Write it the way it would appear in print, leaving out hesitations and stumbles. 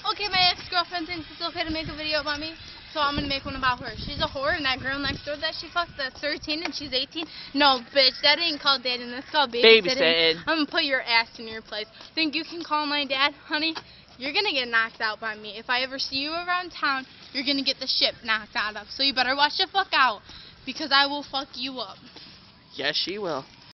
Okay, my ex-girlfriend thinks it's okay to make a video about me, so I'm gonna make one about her. She's a whore, and that girl next door that she fucked, that's 13 and she's 18. No, bitch, that ain't called dating. That's called babysitting. I'm gonna put your ass in your place. Think you can call my dad, honey? You're gonna get knocked out by me. If I ever see you around town, you're gonna get the shit knocked out of. So you better watch the fuck out, because I will fuck you up. Yes, she will.